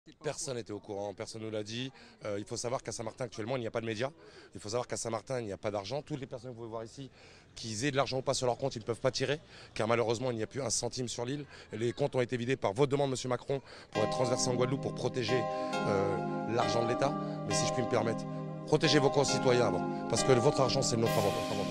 Personne n'était au courant, personne ne nous l'a dit. Il faut savoir qu'à Saint-Martin actuellement il n'y a pas de médias. Il faut savoir qu'à Saint-Martin il n'y a pas d'argent. Toutes les personnes que vous pouvez voir ici, qu'ils aient de l'argent ou pas sur leur compte, ils ne peuvent pas tirer, car malheureusement il n'y a plus un centime sur l'île. Les comptes ont été vidés par votre demande, Monsieur Macron, pour être transversés en Guadeloupe pour protéger l'argent de l'État. Mais si je puis me permettre, protégez vos concitoyens avant, parce que votre argent c'est notre argent.